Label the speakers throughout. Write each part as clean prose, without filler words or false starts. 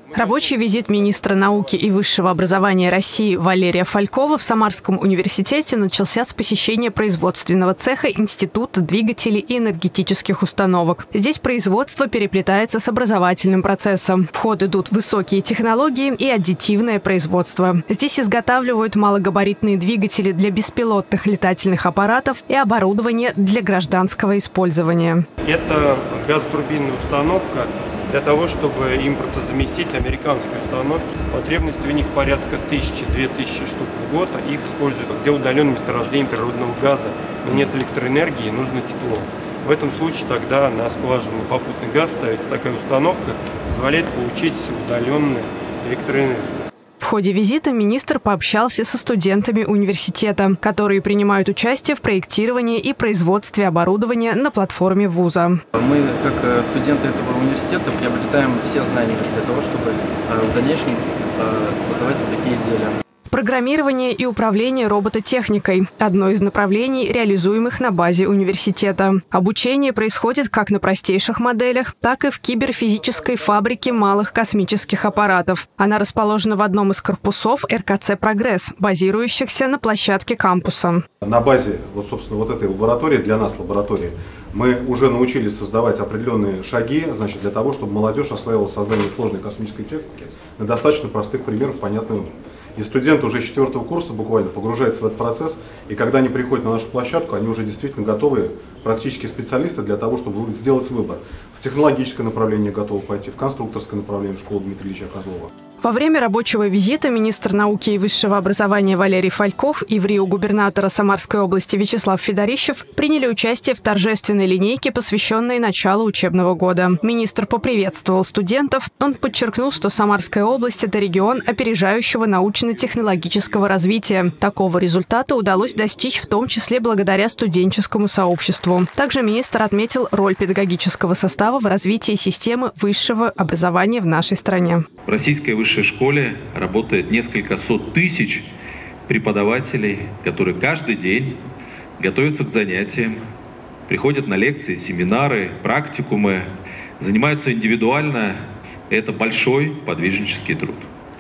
Speaker 1: Рабочий визит министра науки и высшего образования России Валерия Фалькова в Самарском университете начался с посещения производственного цеха Института двигателей и энергетических установок. Здесь производство переплетается с образовательным процессом. В ход идут высокие технологии и аддитивное производство. Здесь изготавливают малогабаритные двигатели для беспилотных летательных аппаратов и оборудование для гражданского использования.
Speaker 2: Это газотурбинная установка для того, чтобы импортозаместить американские установки. Потребности в них порядка 1000-2000 штук в год. Их используют, где удаленно месторождение природного газа, но нет электроэнергии, нужно тепло. В этом случае тогда на скважину попутный газ ставится такая установка, позволяет получить удаленную электроэнергию.
Speaker 1: В ходе визита министр пообщался со студентами университета, которые принимают участие в проектировании и производстве оборудования на платформе вуза.
Speaker 3: Мы, как студенты этого университета, приобретаем все знания для того, чтобы в дальнейшем создавать вот такие изделия.
Speaker 1: Программирование и управление робототехникой – одно из направлений, реализуемых на базе университета. Обучение происходит как на простейших моделях, так и в киберфизической фабрике малых космических аппаратов. Она расположена в одном из корпусов РКЦ «Прогресс», базирующихся на площадке кампуса.
Speaker 4: На базе, собственно, вот этой лаборатории, для нас лаборатории, мы уже научились создавать определенные шаги, для того, чтобы молодежь освоила создание сложной космической техники на достаточно простых примерах, понятным. И студенты уже 4-го курса буквально погружаются в этот процесс, и когда они приходят на нашу площадку, они уже действительно готовы, практически специалисты для того, чтобы сделать выбор. В технологическое направление готовы пойти, в конструкторское направление школы Дмитрия Ильича Козлова.
Speaker 1: Во время рабочего визита министр науки и высшего образования Валерий Фальков и в Рио губернатора Самарской области Вячеслав Федорищев приняли участие в торжественной линейке, посвященной началу учебного года. Министр поприветствовал студентов. Он подчеркнул, что Самарская область – это регион опережающего научно-технологического развития. Такого результата удалось достичь в том числе благодаря студенческому сообществу. Также министр отметил роль педагогического состава в развитии системы высшего образования в нашей стране.
Speaker 5: В российской высшей школе работает несколько сот тысяч преподавателей, которые каждый день готовятся к занятиям, приходят на лекции, семинары, практикумы, занимаются индивидуально. Это большой подвижнический труд.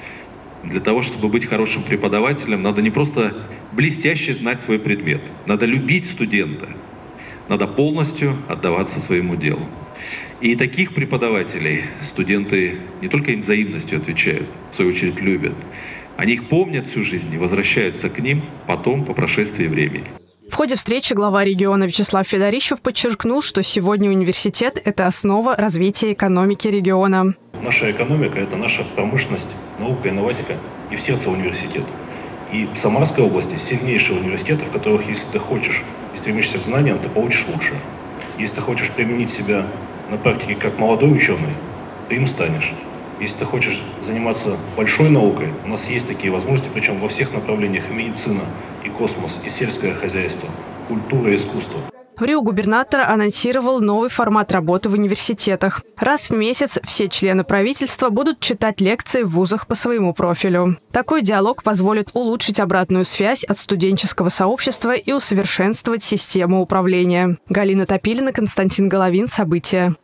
Speaker 5: Для того, чтобы быть хорошим преподавателем, надо не просто блестяще знать свой предмет, надо любить студента, надо полностью отдаваться своему делу. И таких преподавателей студенты не только им взаимностью отвечают, в свою очередь любят. Они их помнят всю жизнь и возвращаются к ним потом, по прошествии времени.
Speaker 1: В ходе встречи глава региона Вячеслав Федорищев подчеркнул, что сегодня университет – это основа развития экономики региона.
Speaker 6: Наша экономика – это наша промышленность, наука, инноватика и в сердце университета. И в Самарской области сильнейшие университеты, в которых, если ты хочешь и стремишься к знаниям, ты получишь лучше. Если ты хочешь применить себя на практике как молодой ученый, ты им станешь. Если ты хочешь заниматься большой наукой, у нас есть такие возможности, причем во всех направлениях: и медицина, и космос, и сельское хозяйство, культура и искусство.
Speaker 1: В Рио губернатор анонсировал новый формат работы в университетах. Раз в месяц все члены правительства будут читать лекции в вузах по своему профилю. Такой диалог позволит улучшить обратную связь от студенческого сообщества и усовершенствовать систему управления. Галина Топилина, Константин Головин. События.